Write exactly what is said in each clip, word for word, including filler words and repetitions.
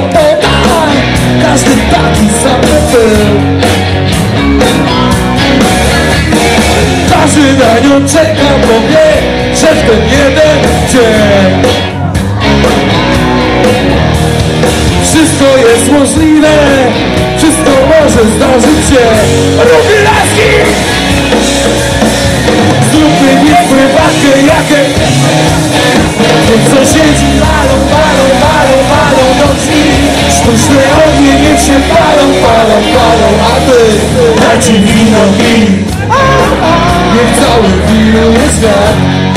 podaj. Każdy taki sam był. Każdy na nią czeka, bo wie, że w ten jeden dzień wszystko jest możliwe, wszystko może zdarzyć się. Ruchy laski! Zróbmy nic prywatkę, jakie niech sąsiedzi walą, walą, walą, walą do drzwi. Sztuczne ognie niech się palą, palą, palą, a ty daj ci wino i niech cały wiruje świat.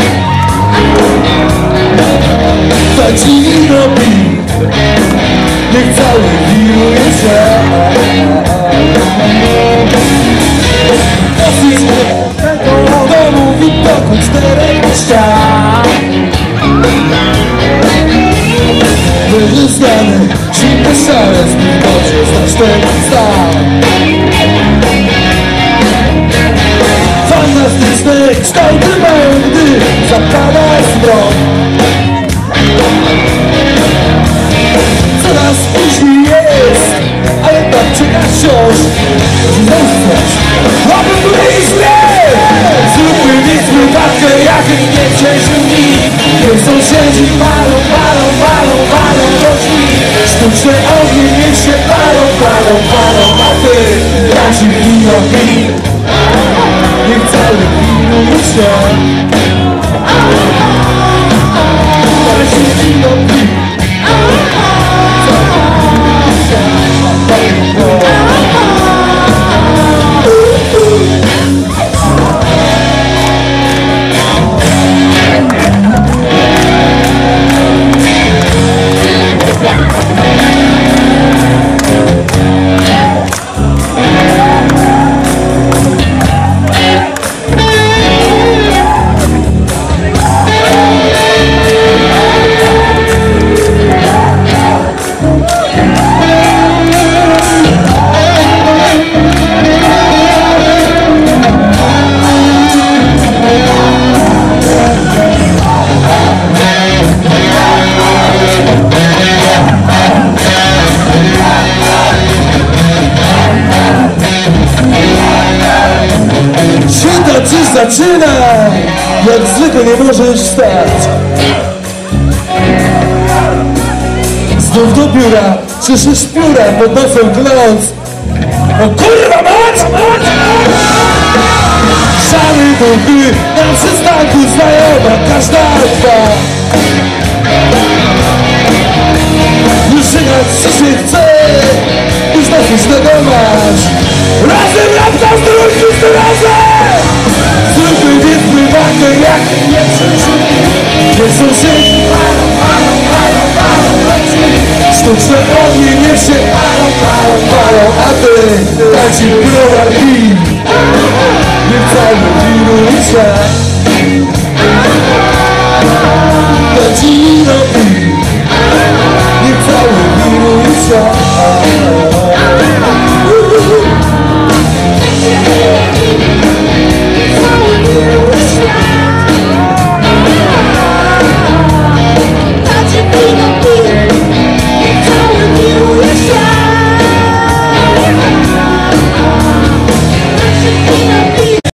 Daj ci wino i niech cały wiruje świat. Dosyć w domu widoku czterech ścian. Wyluskany, zimny szalec, w wilgocie znasz ten stan. Fantastyczne kształty mają, gdy zapada zmrok. Coraz później jest, ale tak czeka wciąż. Zostać, aby byliśmy. Zróbmy nic prywatkę, jak nie przeżył nikt. Niech sąsiedzi palą, palą, palą, palą do drzwi. Sztuczne ognie niech się palą, palą, palą, a ty daj ci wino i niech cały wiruje świat. Daj ci wino i zaczyna, jak zwykle nie możesz wstać. Znów do biura, słyszysz pióra pod nosem kląc. O kurwa mać! Szary duchy na przystanku, znajoma każda dwa. Już żygać ci się chce, już dosyć tego masz. Razem rapta z drugim razem! Zróbmy więc prywatkę, jak nie przeżył. Niech sąsiedzi palą, palą, palą, palą do drzwi. Sztuczne ognie niech się palą, palą, palą, a ty daj ci browar i niech cały wiruje świat.